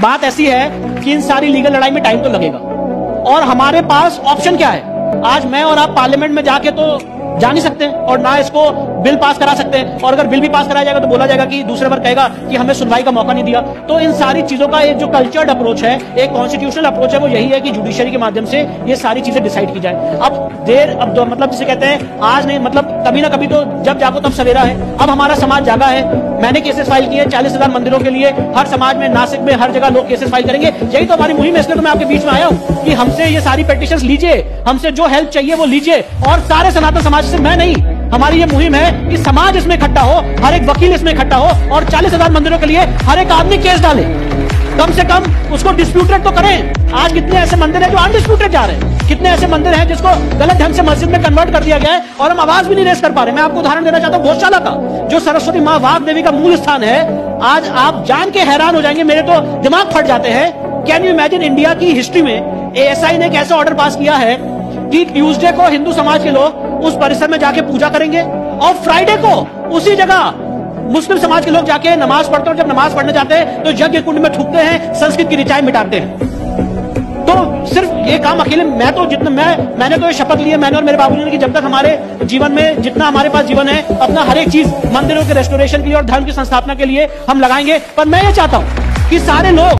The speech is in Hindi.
बात ऐसी है कि इन सारी लीगल लड़ाई में टाइम तो लगेगा, और हमारे पास ऑप्शन क्या है? आज मैं और आप पार्लियामेंट में जाके तो जा नहीं सकते और ना इसको बिल पास करा सकते हैं, और अगर बिल भी पास कराया जाएगा तो बोला जाएगा कि दूसरे बार कहेगा कि हमें सुनवाई का मौका नहीं दिया। तो इन सारी चीजों का एक जो कल्चर्ड अप्रोच है, एक कॉन्स्टिट्यूशनल अप्रोच है, वो यही है कि जुडिशरी के माध्यम से ये सारी चीजें डिसाइड की जाए। अब मतलब जिसे कहते हैं आज नहीं, मतलब कभी ना कभी तो जब जागो तब सवेरा है। अब हमारा समाज जागा है, मैंने केसेस फाइल किए 40,000 मंदिरों के लिए, हर समाज में, नासिक में, हर जगह लोग केसेस फाइल करेंगे। यही तो हमारी मुहिम है, इसलिए तो मैं आपके बीच में आया हूं कि हमसे ये सारी पेटिशंस लीजिए, हमसे जो हेल्प चाहिए वो लीजिए, और सारे सनातन समाज से, मैं नहीं, हमारी ये मुहिम है कि समाज इसमें इकट्ठा हो, हर एक वकील इसमें इकट्ठा हो, और 40,000 मंदिरों के लिए हर एक आदमी केस डाले, कम से कम उसको डिस्प्यूटेड तो करें। आज कितने ऐसे मंदिर हैं जो अनडिस्प्यूटेड जा रहे हैं, कितने ऐसे मंदिर हैं जिसको गलत ढंग से मस्जिद में कन्वर्ट कर दिया गया है और हम आवाज भी नहीं रेस कर पा रहे। मैं आपको उदाहरण देना चाहता हूं गौशाला का, जो सरस्वती मां वाघ देवी का मूल स्थान है। आज आप जान के हैरान हो जाएंगे, मेरे तो दिमाग फट जाते हैं। कैन यू इमेजिन, इंडिया की हिस्ट्री में एएसआई ने एक ऐसा ऑर्डर पास किया है कि ट्यूसडे को हिंदू समाज के लोग उस परिसर में जाके पूजा करेंगे, और फ्राइडे को उसी जगह मुस्लिम समाज के लोग जाके नमाज पढ़ते हैं, और जब नमाज पढ़ने जाते हैं तो यज्ञ कुंड में थूकते हैं, संस्कृत की ऋचाएं मिटाते हैं। तो सिर्फ ये काम अकेले मैंने तो ये शपथ ली है, मैंने और मेरे बाबूजी ने, कि जब तक हमारे जीवन में, जितना हमारे पास जीवन है, अपना हर एक चीज मंदिरों के रेस्टोरेशन के लिए और धर्म की संस्थापना के लिए हम लगाएंगे। पर मैं ये चाहता हूं कि सारे लोग